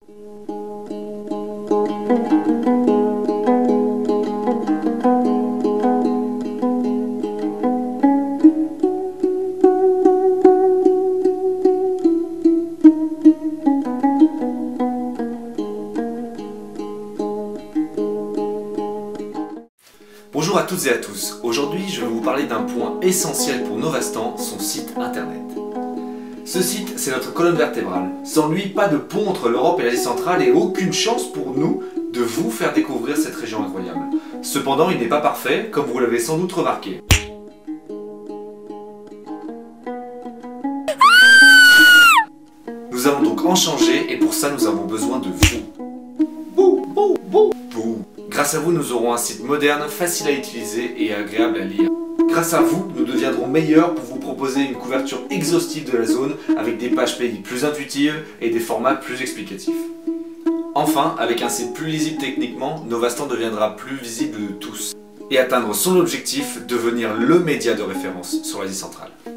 Bonjour à toutes et à tous. Aujourd'hui, je vais vous parler d'un point essentiel pour Novastan, son site internet. Ce site, c'est notre colonne vertébrale. Sans lui, pas de pont entre l'Europe et l'Asie centrale et aucune chance pour nous de vous faire découvrir cette région incroyable. Cependant, il n'est pas parfait, comme vous l'avez sans doute remarqué. Nous allons donc en changer et pour ça, nous avons besoin de vous. Vous. Grâce à vous, nous aurons un site moderne, facile à utiliser et agréable à lire. Grâce à vous, nous deviendrons meilleurs pour vous proposer une couverture exhaustive de la zone avec des pages pays plus intuitives et des formats plus explicatifs. Enfin, avec un site plus lisible techniquement, Novastan deviendra plus visible de tous et atteindre son objectif, devenir le média de référence sur l'Asie centrale.